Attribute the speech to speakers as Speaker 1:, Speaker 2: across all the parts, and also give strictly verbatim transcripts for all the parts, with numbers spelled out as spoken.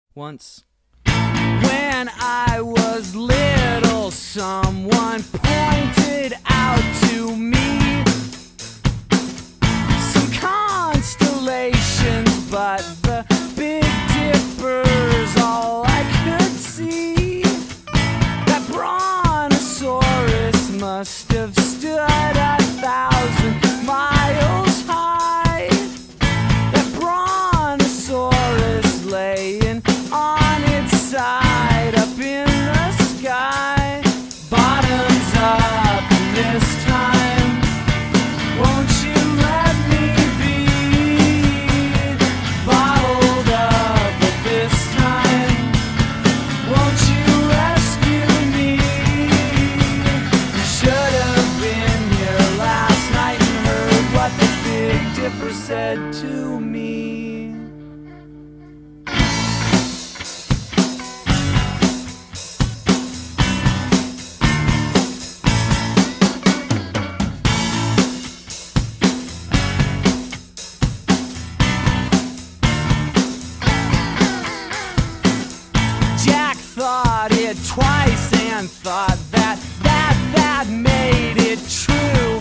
Speaker 1: Once, when I was little, someone pointed out to me some constellations, but the Big Dipper's all I could see. That brontosaurus must have stood a thousand miles high. That brontosaurus laying on its side up in the sky. Bottoms up this time, won't you let me be bottled up this time? Won't you rescue me? You should have been here last night and heard what the Big Dipper said to me. Thought it twice and thought that that that made it true.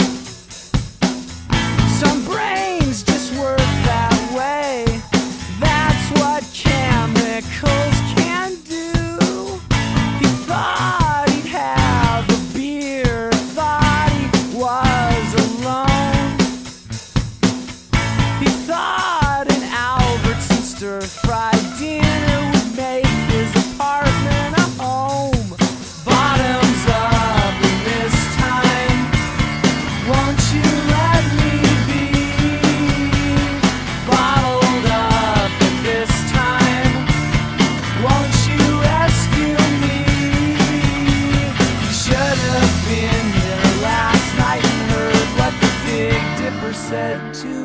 Speaker 1: Some brains just work that way. That's what chemicals can do. He thought he'd have a beer, thought he was alone. He thought an Albertson stir-fried dinner would make his apartment a home. Bottoms up this time, won't you let me be bottled up this time? Won't you rescue me? You should have been here last night and heard what the Big Dipper said to me.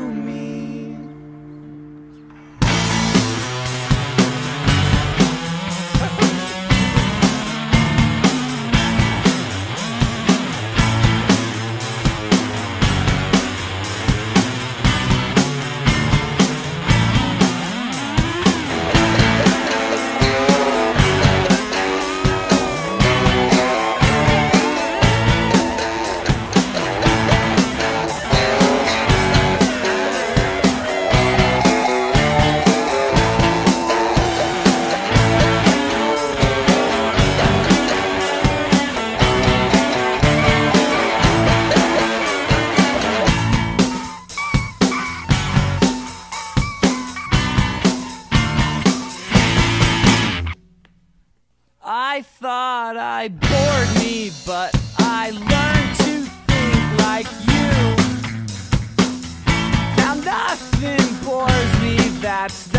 Speaker 1: I thought I bored me, but I learned to think like you. Now nothing bores me, that's